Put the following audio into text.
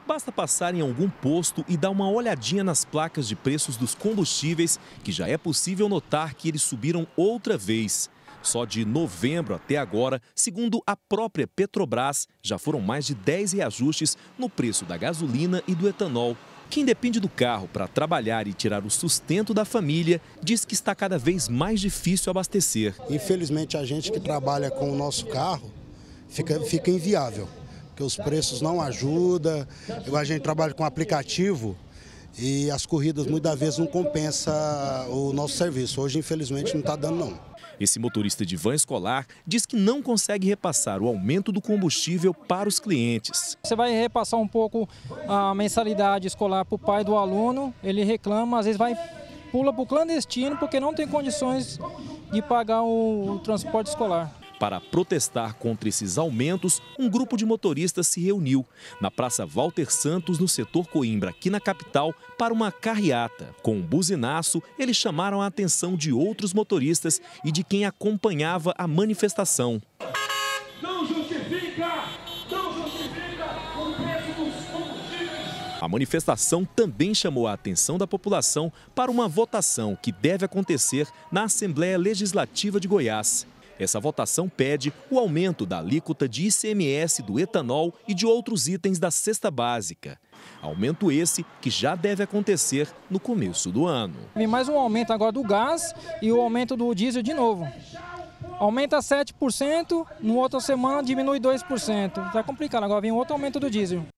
Basta passar em algum posto e dar uma olhadinha nas placas de preços dos combustíveis, que já é possível notar que eles subiram outra vez. Só de novembro até agora, segundo a própria Petrobras, já foram mais de 10 reajustes no preço da gasolina e do etanol. Quem depende do carro para trabalhar e tirar o sustento da família diz que está cada vez mais difícil abastecer. Infelizmente, a gente que trabalha com o nosso carro fica inviável, porque os preços não ajudam. A gente trabalha com aplicativo e as corridas muitas vezes não compensam o nosso serviço. Hoje, infelizmente, não está dando não. Esse motorista de van escolar diz que não consegue repassar o aumento do combustível para os clientes. Você vai repassar um pouco a mensalidade escolar para o pai do aluno, ele reclama, às vezes pula para o clandestino porque não tem condições de pagar o transporte escolar. Para protestar contra esses aumentos, um grupo de motoristas se reuniu na Praça Walter Santos, no setor Coimbra, aqui na capital, para uma carreata. Com um buzinaço, eles chamaram a atenção de outros motoristas e de quem acompanhava a manifestação. Não justifica o preço dos combustíveis. A manifestação também chamou a atenção da população para uma votação que deve acontecer na Assembleia Legislativa de Goiás. Essa votação pede o aumento da alíquota de ICMS do etanol e de outros itens da cesta básica. Aumento esse que já deve acontecer no começo do ano. Vem mais um aumento agora do gás e o aumento do diesel de novo. Aumenta 7%, no outra semana diminui 2%. Está complicado, agora vem outro aumento do diesel.